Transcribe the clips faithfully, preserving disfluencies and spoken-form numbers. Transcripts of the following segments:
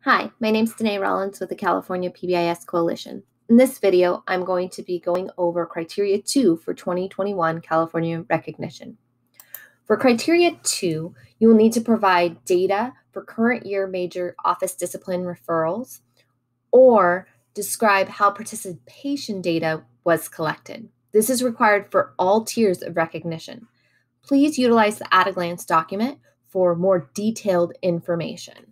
Hi, my name is Danae Rollins with the California P B I S Coalition. In this video, I'm going to be going over Criteria two for twenty twenty-one California Recognition. For Criteria two, you will need to provide data for current year major office discipline referrals or describe how participation data was collected. This is required for all tiers of recognition. Please utilize the at-a-glance document for more detailed information.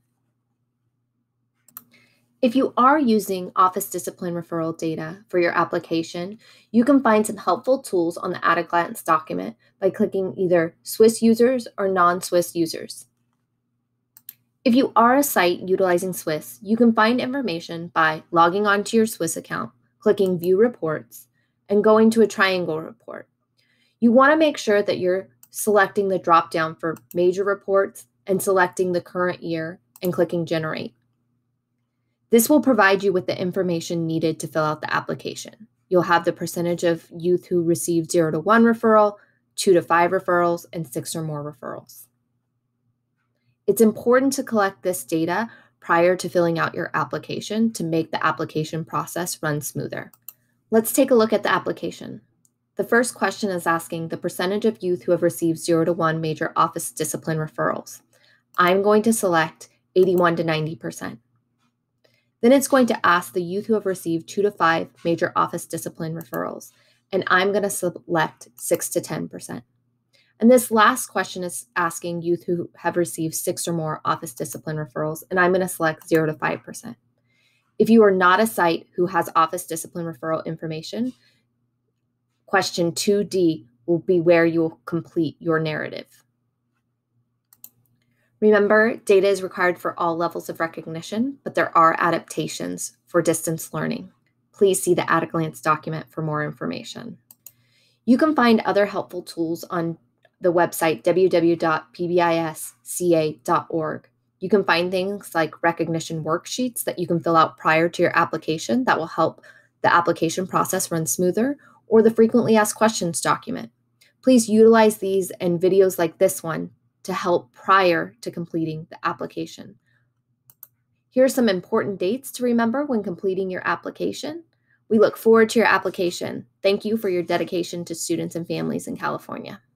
If you are using office discipline referral data for your application, you can find some helpful tools on the at-a-glance document by clicking either Swiss users or non-Swiss users. If you are a site utilizing Swiss, you can find information by logging onto your Swiss account, clicking View Reports, and going to a triangle report. You want to make sure that you're selecting the drop-down for Major Reports and selecting the current year and clicking Generate. This will provide you with the information needed to fill out the application. You'll have the percentage of youth who received zero to one referral, two to five referrals, and six or more referrals. It's important to collect this data prior to filling out your application to make the application process run smoother. Let's take a look at the application. The first question is asking the percentage of youth who have received zero to one major office discipline referrals. I'm going to select eighty-one to ninety percent. Then it's going to ask the youth who have received two to five major office discipline referrals, and I'm going to select six to ten percent. And this last question is asking youth who have received six or more office discipline referrals, and I'm going to select zero to five percent. If you are not a site who has office discipline referral information, question two D will be where you will complete your narrative. Remember, data is required for all levels of recognition, but there are adaptations for distance learning. Please see the at-a-glance document for more information. You can find other helpful tools on the website w w w dot p b i s c a dot org. You can find things like recognition worksheets that you can fill out prior to your application that will help the application process run smoother, or the frequently asked questions document. Please utilize these and videos like this one to help prior to completing the application. Here are some important dates to remember when completing your application. We look forward to your application. Thank you for your dedication to students and families in California.